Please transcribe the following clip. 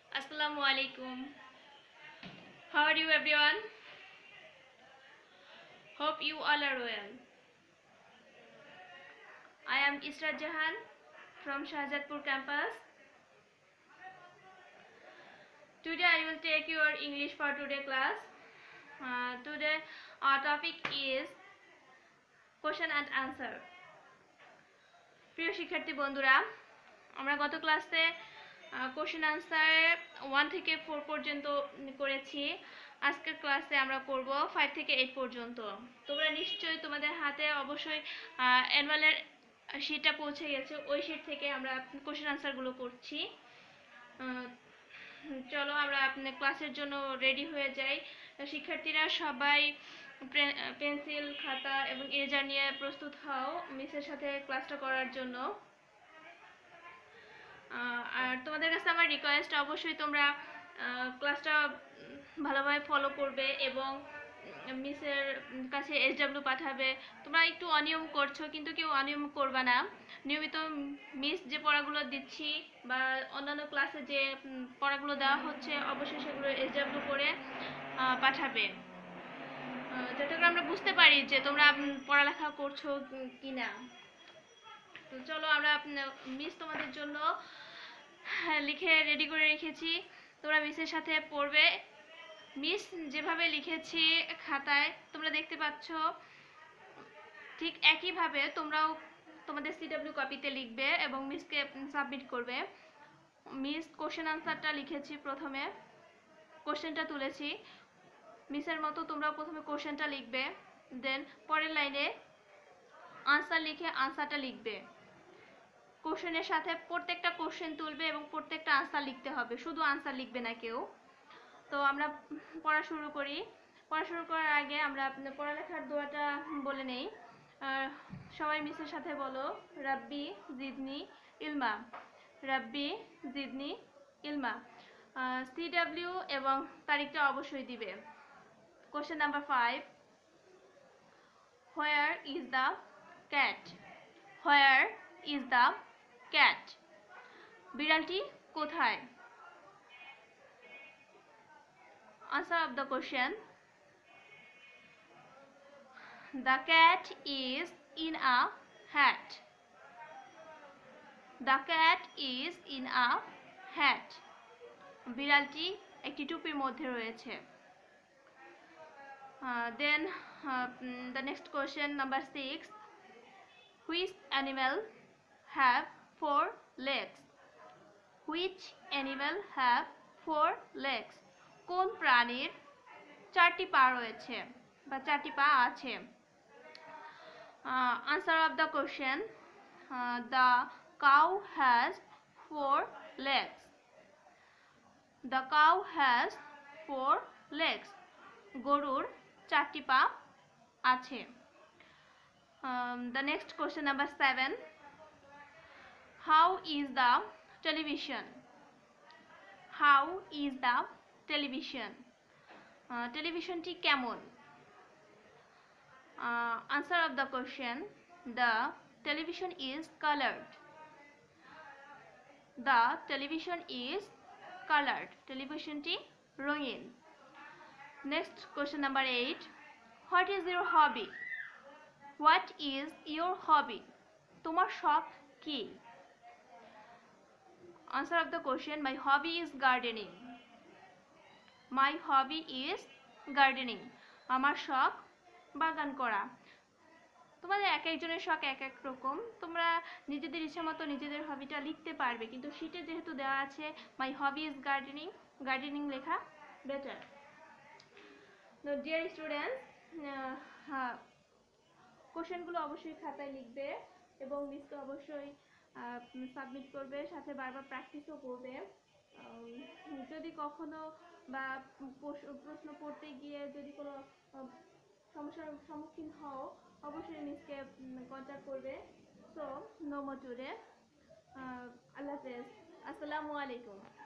Assalamu alaikum. How are you everyone? Hope you all are well. I am Isra Jahan from Shahjatpur campus. Today I will take your English for today class. Today our topic is question and answer. প্রিয় শিক্ষার্থী বন্ধুরা, আমরা গত ক্লাসে question answer 1 থেকে 4 পর্যন্ত করেছি। আজকের ক্লাসে আমরা করব 5 থেকে 8 পর্যন্ত। তোমরা নিশ্চয়ই তোমাদের হাতে অবশ্যই অ্যানুয়ালের শীটটা পৌঁছে গেছে, ওই শীট থেকে আমরা কোশ্চেন আনসারগুলো করছি। চলো আমরা ক্লাসের জন্য রেডি হয়ে যাই। শিক্ষার্থীরা সবাই পেন্সিল, খাতা এবং ইরেজার নিয়ে প্রস্তুত হও মিসের সাথে ক্লাসটা করার জন্য। আর তোমাদের কাছে আমার রিকোয়েস্ট, অবশ্যই তোমরা ক্লাসটা ভালোভাবে ফলো করবে এবং মিসের কাছে SW পাঠাবে। তোমরা একটু অনিয়ম করছো, কিন্তু কেউ অনিয়ম করবে না। নিয়মিত মিস যে পড়াগুলো দিচ্ছি বা অন্যান্য ক্লাসে যে পড়াগুলো দেওয়া হচ্ছে, অবশ্যই সেগুলো SW করে পাঠাবে, যাতে করে আমরা বুঝতে পারি যে তোমরা পড়ালেখা করছো কিনা। তো চলো আমরা মিস তোমাদের জন্য লিখে রেডি করে রেখেছি, তোমরা মিসের সাথে পড়বে। মিস যেভাবে লিখেছি খাতায় তোমরা দেখতে পাচ্ছ, ঠিক একইভাবে তোমরাও তোমাদের CW কপিতে লিখবে এবং মিসকে সাবমিট করবে। মিস কোশ্চেন আনসারটা লিখেছি, প্রথমে কোশ্চেনটা তুলেছি। মিসের মতো তোমরা প্রথমে কোশ্চেনটা লিখবে, দেন পরের লাইনে আনসার লিখে আনসারটা লিখবে। কোশ্চেনের সাথে প্রত্যেকটা কোশ্চেন তুলবে এবং প্রত্যেকটা আনসার লিখতে হবে, শুধু আনসার লিখবে না কেউ। তো আমরা পড়া শুরু করি। পড়া শুরু করার আগে আমরা পড়ালেখার দোয়াটা বলে নেই। সবাই মিসের সাথে বলো, রাব্বি জিদনি ইলমা, রাব্বি জিদনি ইলমা। CW এবং তারিখটা অবশ্যই দিবে। Question number 5, where is the cat? Where is the cat? বিড়ালটি কোথায়? Answer of the question, the cat is in a hat. The cat is in a hat. বিড়ালটি একটি টুপির মধ্যে রয়েছে। Then the next question, number 6, which animal have 4 legs? Which animal have 4 legs? কোন প্রাণীর 4টি পা রয়েছে বা 4টি পা আছে? Answer of the question, the cow has 4 legs. The cow has 4 legs. গরুর 4টি পা আছে। The next question, number 7, how is the television? How is the television? টেলিভিশনটি কেমন? Answer of the question, the television is colored. The television is colored. টেলিভিশনটি রঙিন। Next question, number 8, what is your hobby? What is your hobby? তোমার শখ কি? Answer of the question, my hobby is gardening. My hobby is gardening. আমার শখ বাগান করা। তোমাদের এক একজনের শখ এক এক রকম, তোমরা নিজেদের ইচ্ছা মতো নিজেদের হবিটা লিখতে পারবে, কিন্তু শীটে যেহেতু দেওয়া আছে my hobby is gardening, gardening লেখা বেটার। ডিয়ার স্টুডেন্টস, কোশ্চেনগুলো অবশ্যই খাতায় লিখবে এবং মিসকে অবশ্যই সাবমিট করবে, সাথে বারবার প্র্যাকটিসও করবে। যদি কখনো বা প্রশ্ন পড়তে গিয়ে যদি কোনো সমস্যার সম্মুখীন হও, অবশ্যই মিসকে কন্ট্যাক্ট করবে। So no more today. আল্লাহ হাফেজ, আসসালামু আলাইকুম।